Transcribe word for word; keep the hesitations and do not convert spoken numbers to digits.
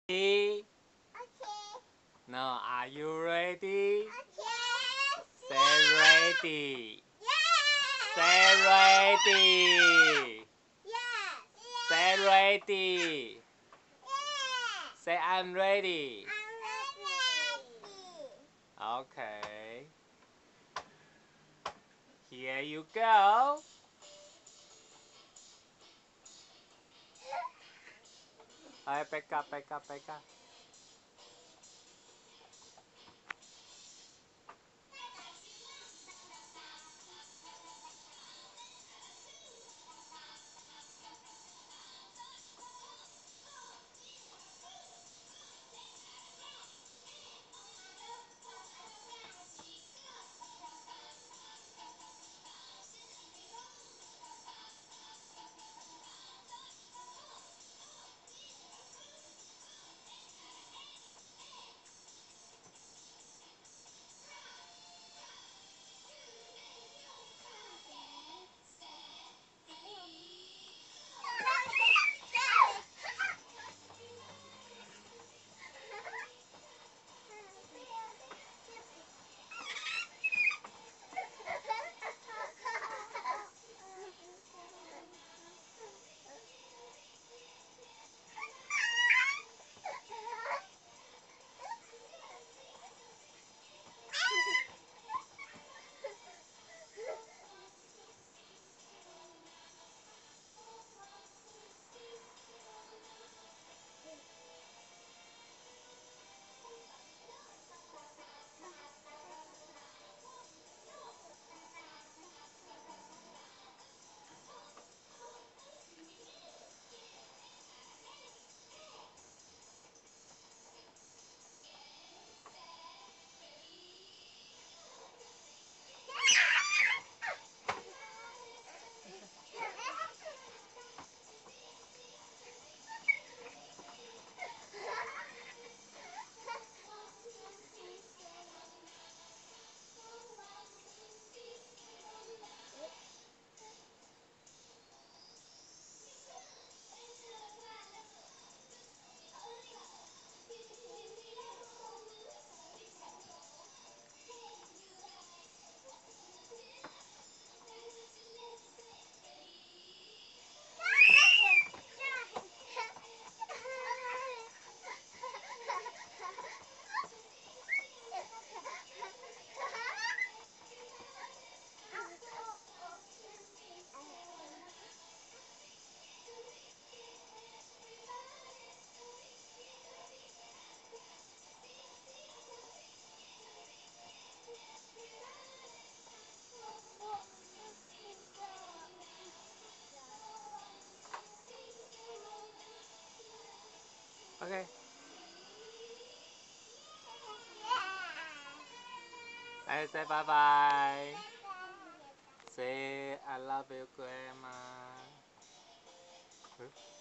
Okay. Okay. Now, are you ready? Yes. Say ready. Yes. Say ready. Yes. Say ready. Yes. Say I'm ready. I'm ready. Okay. Here you go. Hey, back up, back up, back up. Okay. Hey, say bye bye. Say I love you, Grandma.